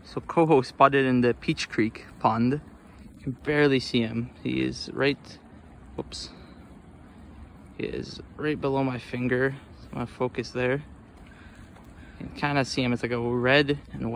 So Coho spotted in the Peach Creek pond. You can barely see him. He is right, whoops. He is right below my finger. So I'm gonna focus there. You can kind of see him. It's like a red and white.